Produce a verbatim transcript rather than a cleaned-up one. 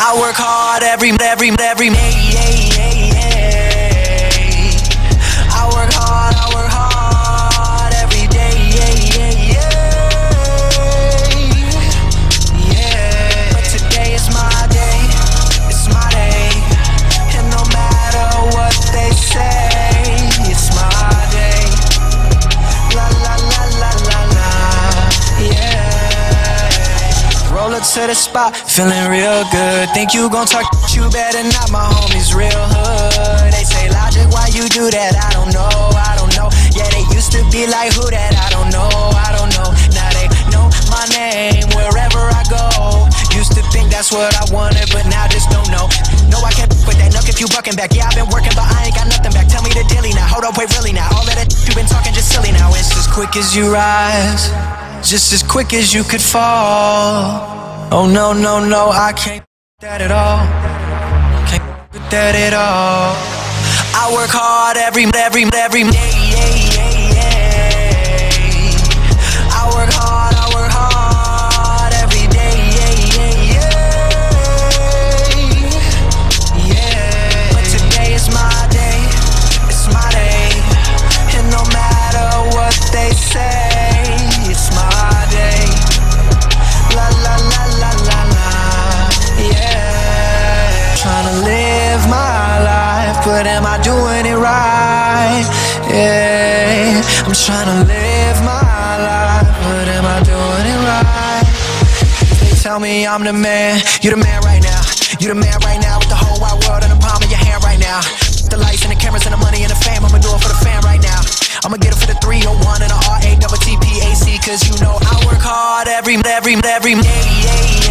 I work hard every, every, every day, yeah, yeah, yeah. I work hard, I work hard every day, yeah, yeah, yeah. Yeah, but today is my day, it's my day. And no matter what they say, it's my day. La la la la la la, yeah. Roll up to the spot, feeling real good. Think you gon' talk, you better not, my homies real hood. They say, Logic, why you do that? I don't know, I don't know. Yeah, they used to be like, who that? I don't know, I don't know. Now they know my name wherever I go. Used to think that's what I wanted, but now just don't know. No, I can't with that nuck if you bucking back. Yeah, I've been working, but I ain't got nothing back. Tell me the dilly now, hold up, wait, really now. All of that you been talking just silly now. It's as quick as you rise, just as quick as you could fall. Oh no, no, no, I can't that at all. Can't with that at all. I work hard every, every, every day, yeah, yeah, yeah. I work hard, I work hard every day, yeah, yeah, yeah. Yeah, but today is my day, it's my day. And no matter what they say, it's my day. La la la la la la, yeah. Tryna live my life, but am I doing it right? Yeah, I'm tryna live my life, but am I doing it right? They tell me I'm the man, you the man right now. You the man right now with the whole wide world in the palm of your hand right now. The lights and the cameras and the money and the fame, I'ma do it for the fam right now. I'ma get it for the three oh one and the R A T T P A C. Cause you know I work hard every, every, every day, yeah, yeah.